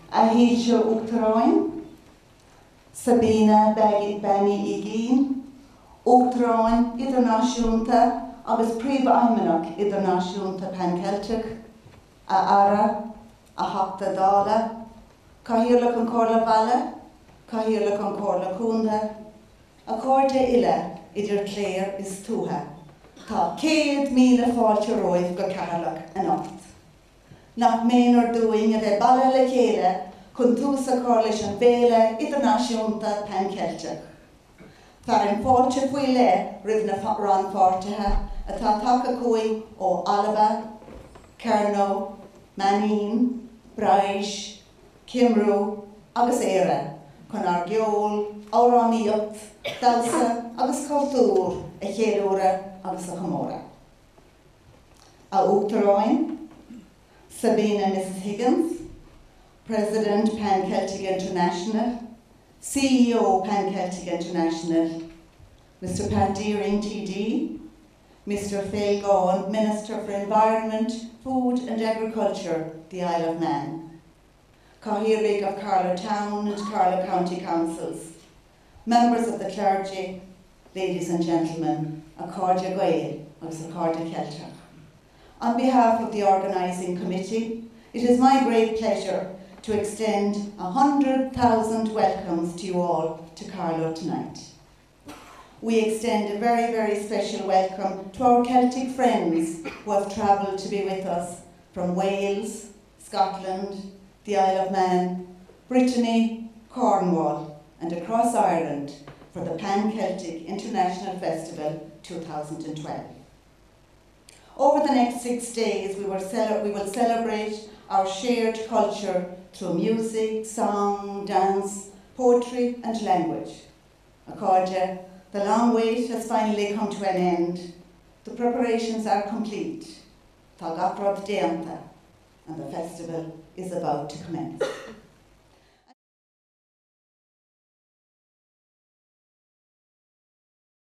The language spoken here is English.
a Hilsha Uachtaráin, Sabina Benny Igeen, Uachtaráin Idirnáisiúnta agus príomh-aidhmeannach Idirnáisiúnta Pan Celtic, a Ara, a Hachta Dála, Cahiarla an Corla Balla, Cahiarla an Corla Cúnda, a Córde Ila idir Clare is Tuha. Tá 100,000 fáilte roimh go cearlach an ocht. Nach méonar dúing a bheith baile le chéile chun túsa cór leis an bhéile idirnáisiúnta Pan Celtic. Tar an fáilte faoi le rih na rán fáirtithe atá taca cuaig ó Alba, Carlow, Manin, Bríde, Cymru agus Éire chun ar geol, áráníocht, dalsa agus cultúr a chéadúra agus a chamóra. A Uachtaráin, Sabina Mrs. Higgins, President Pan Celtic International, CEO Pan Celtic International, Mr. Pat Deering, TD, Mr. Phil Gaughan, Minister for Environment, Food and Agriculture, the Isle of Man, Cathaoirligh of Carlow Town and Carlow County Councils, members of the clergy, ladies and gentlemen, a Córde Gael agus a Córde Celtic. On behalf of the organising committee, it is my great pleasure to extend 100,000 welcomes to you all to Carlow tonight. We extend a very, very special welcome to our Celtic friends who have travelled to be with us from Wales, Scotland, the Isle of Man, Brittany, Cornwall and across Ireland for the Pan Celtic International Festival 2012. Over the next 6 days we will celebrate our shared culture through music, song, dance, poetry and language. Accordia, the long wait has finally come to an end. The preparations are complete. Tá gafrad déanta, and the festival is about to commence.